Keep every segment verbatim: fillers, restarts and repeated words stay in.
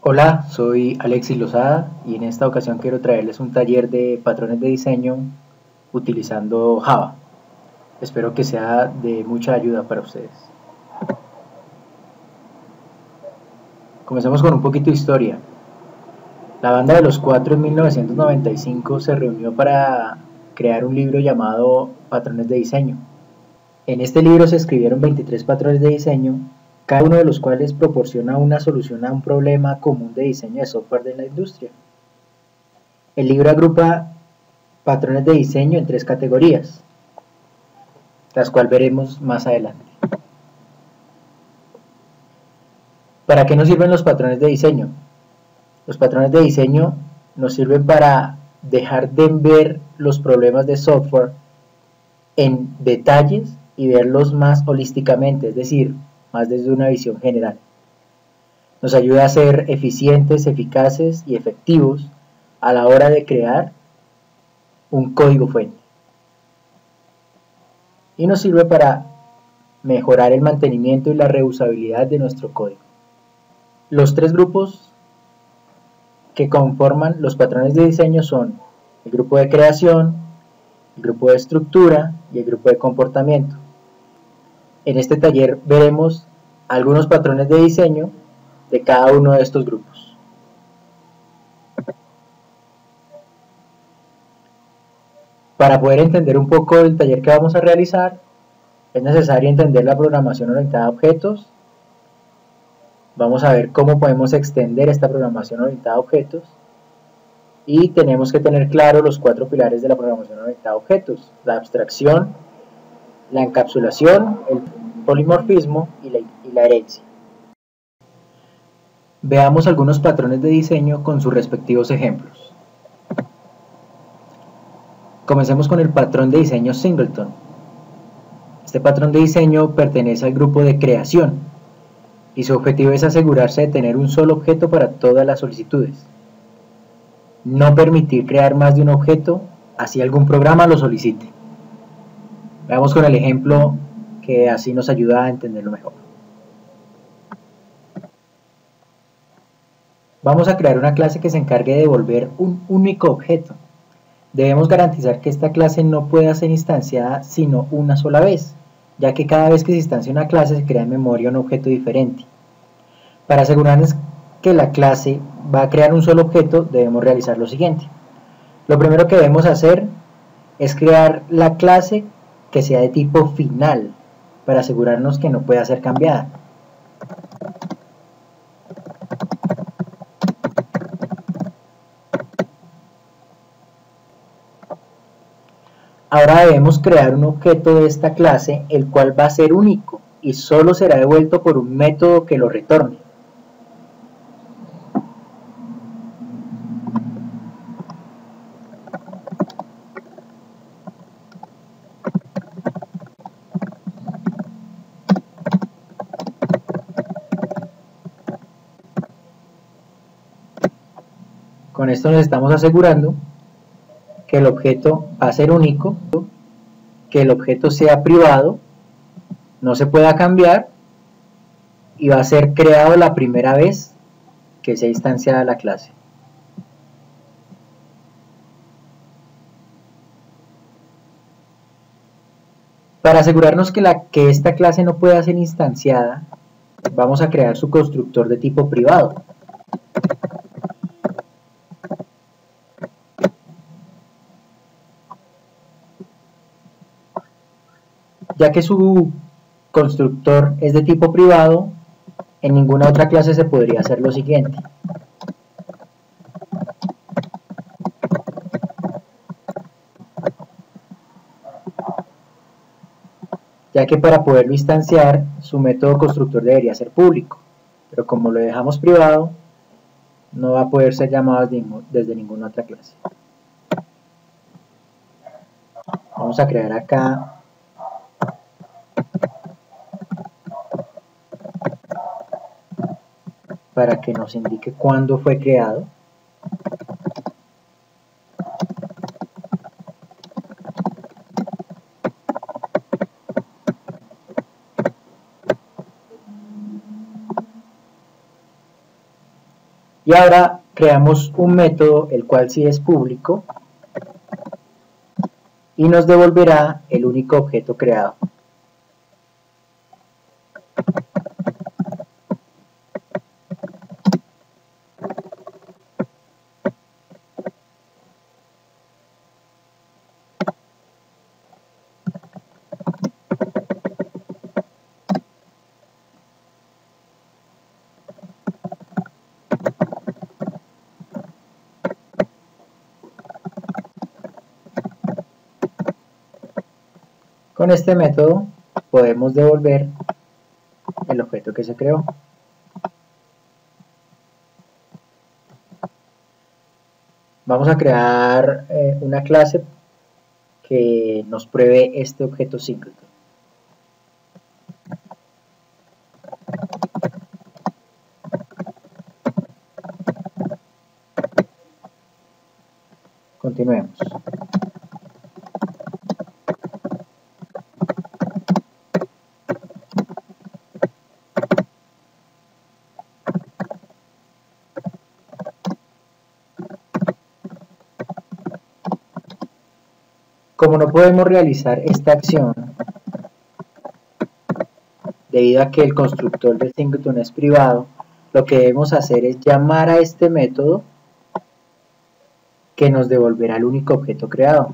Hola, soy Alexis Lozada y en esta ocasión quiero traerles un taller de patrones de diseño utilizando Java. Espero que sea de mucha ayuda para ustedes. Comencemos con un poquito de historia. La Banda de los Cuatro en mil novecientos noventa y cinco se reunió para crear un libro llamado Patrones de Diseño. En este libro se escribieron veintitrés patrones de diseño, cada uno de los cuales proporciona una solución a un problema común de diseño de software de la industria. El libro agrupa patrones de diseño en tres categorías, las cuales veremos más adelante. ¿Para qué nos sirven los patrones de diseño? Los patrones de diseño nos sirven para dejar de ver los problemas de software en detalles y verlos más holísticamente, es decir, más desde una visión general. Nos ayuda a ser eficientes, eficaces y efectivos a la hora de crear un código fuente. Y nos sirve para mejorar el mantenimiento y la reusabilidad de nuestro código. Los tres grupos que conforman los patrones de diseño son el grupo de creación, el grupo de estructura y el grupo de comportamiento. En este taller veremos algunos patrones de diseño de cada uno de estos grupos. Para poder entender un poco el taller que vamos a realizar, es necesario entender la programación orientada a objetos. Vamos a ver cómo podemos extender esta programación orientada a objetos. Y tenemos que tener claro los cuatro pilares de la programación orientada a objetos: la abstracción, la encapsulación, el polimorfismo y la, y la herencia. Veamos algunos patrones de diseño con sus respectivos ejemplos. Comencemos con el patrón de diseño Singleton. Este patrón de diseño pertenece al grupo de creación y su objetivo es asegurarse de tener un solo objeto para todas las solicitudes. No permitir crear más de un objeto, así algún programa lo solicite. Veamos con el ejemplo que así nos ayuda a entenderlo mejor. Vamos a crear una clase que se encargue de devolver un único objeto. Debemos garantizar que esta clase no pueda ser instanciada sino una sola vez, ya que cada vez que se instancia una clase se crea en memoria un objeto diferente. Para asegurarnos que la clase va a crear un solo objeto, debemos realizar lo siguiente. Lo primero que debemos hacer es crear la clase que sea de tipo final, para asegurarnos que no pueda ser cambiada. Ahora debemos crear un objeto de esta clase, el cual va a ser único y solo será devuelto por un método que lo retorne. Con esto nos estamos asegurando que el objeto va a ser único, que el objeto sea privado, no se pueda cambiar y va a ser creado la primera vez que sea instanciada la clase. Para asegurarnos que, la, que esta clase no pueda ser instanciada, vamos a crear su constructor de tipo privado. Ya que su constructor es de tipo privado, en ninguna otra clase se podría hacer lo siguiente. Ya que para poderlo instanciar, su método constructor debería ser público, pero como lo dejamos privado, no va a poder ser llamado desde ninguna otra clase. Vamos a crear acá para que nos indique cuándo fue creado. Y ahora creamos un método el cual sí es público y nos devolverá el único objeto creado. Con este método podemos devolver el objeto que se creó. Vamos a crear eh, una clase que nos pruebe este objeto singleton. Continuemos. Como no podemos realizar esta acción, debido a que el constructor del singleton es privado, lo que debemos hacer es llamar a este método que nos devolverá el único objeto creado.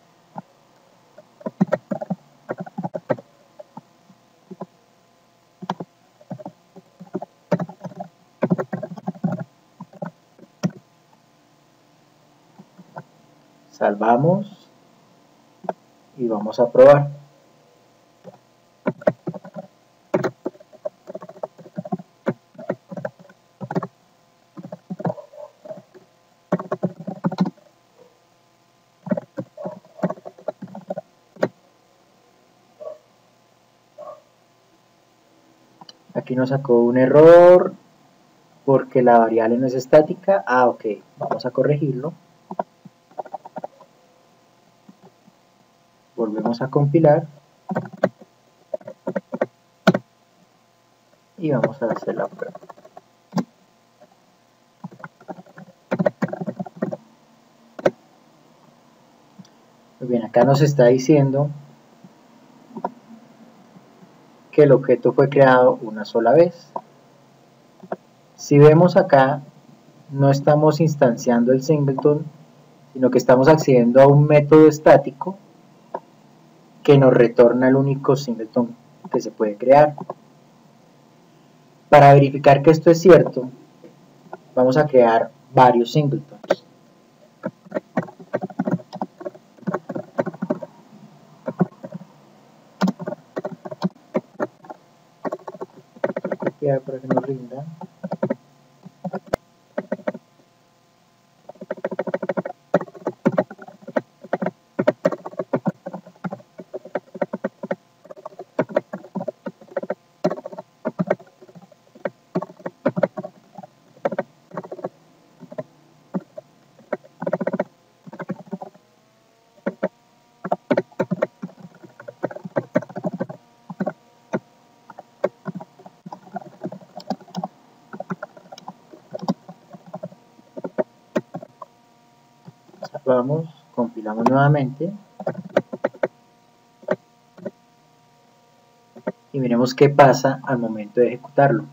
Salvamos y vamos a probar. Aquí nos sacó un error porque la variable no es estática. Ah, ok, vamos a corregirlo. Volvemos a compilar y vamos a hacer la prueba. Muy bien, acá nos está diciendo que el objeto fue creado una sola vez. Si vemos acá, no estamos instanciando el singleton, sino que estamos accediendo a un método estático que nos retorna el único singleton que se puede crear. Para verificar que esto es cierto, vamos a crear varios singletons. Copiar para que nos rinda. Vamos, compilamos nuevamente y miremos qué pasa al momento de ejecutarlo.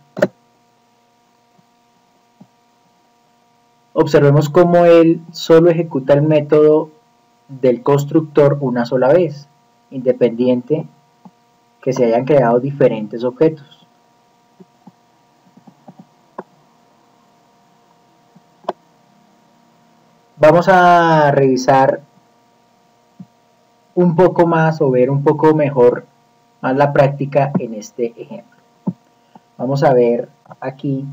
Observemos cómo él solo ejecuta el método del constructor una sola vez, independiente que se hayan creado diferentes objetos. Vamos a revisar un poco más o ver un poco mejor más la práctica en este ejemplo. Vamos a ver aquí,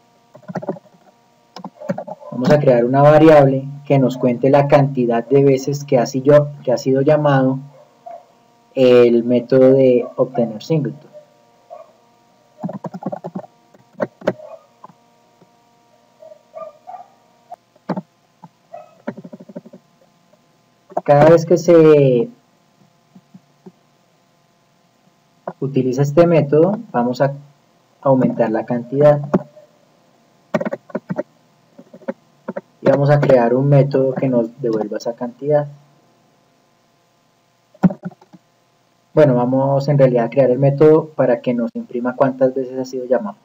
vamos a crear una variable que nos cuente la cantidad de veces que ha sido, que ha sido llamado el método de obtener singleton. Cada vez que se utiliza este método, vamos a aumentar la cantidad. vamos a crear un método que nos devuelva esa cantidad. Bueno, vamos en realidad a crear el método para que nos imprima cuántas veces ha sido llamado.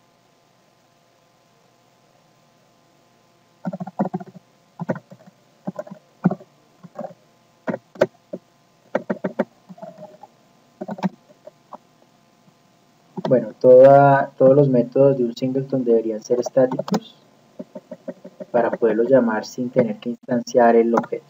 Bueno, toda, todos los métodos de un singleton deberían ser estáticos para poderlos llamar sin tener que instanciar el objeto.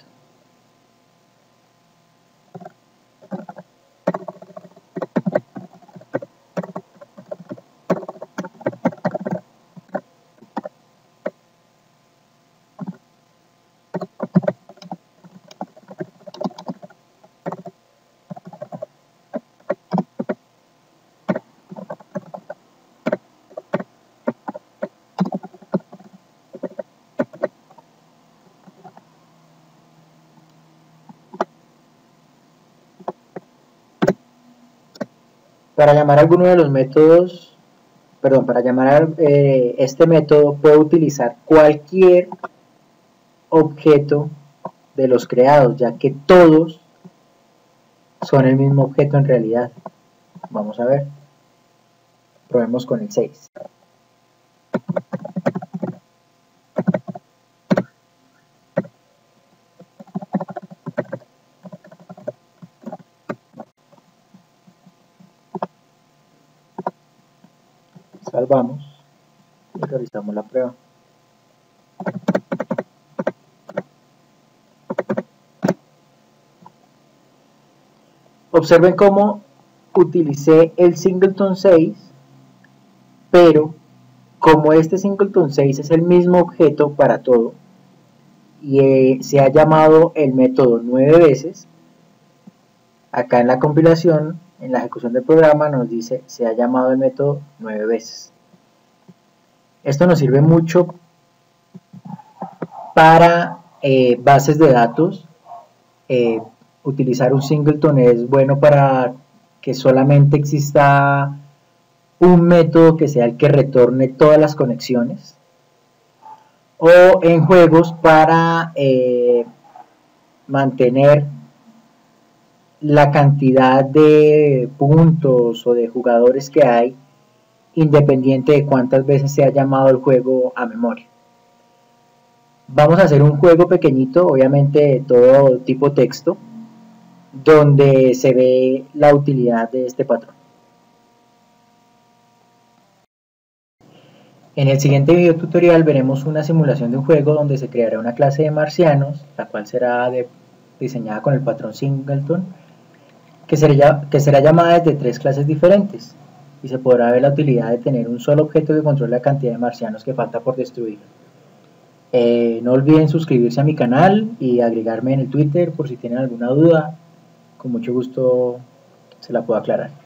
Para llamar alguno de los métodos, perdón, para llamar eh, este método puedo utilizar cualquier objeto de los creados, ya que todos son el mismo objeto en realidad. Vamos a ver. Probemos con el seis. Salvamos y realizamos la prueba. Observen cómo utilicé el singleton seis, pero como este singleton seis es el mismo objeto para todo y eh, se ha llamado el método nueve veces, acá en la compilación, en la ejecución del programa, nos dice se ha llamado el método nueve veces. Esto nos sirve mucho para eh, bases de datos. Eh, utilizar un singleton es bueno para que solamente exista un método que sea el que retorne todas las conexiones, o en juegos para eh, mantener la cantidad de puntos o de jugadores que hay independiente de cuántas veces se ha llamado el juego a memoria. Vamos a hacer un juego pequeñito, obviamente de todo tipo texto, donde se ve la utilidad de este patrón. En el siguiente video tutorial veremos una simulación de un juego donde se creará una clase de marcianos, la cual será de, diseñada con el patrón singleton, que será, que será llamada desde tres clases diferentes, y se podrá ver la utilidad de tener un solo objeto que controle la cantidad de marcianos que falta por destruir. Eh, no olviden suscribirse a mi canal y agregarme en el Twitter por si tienen alguna duda, con mucho gusto se la puedo aclarar.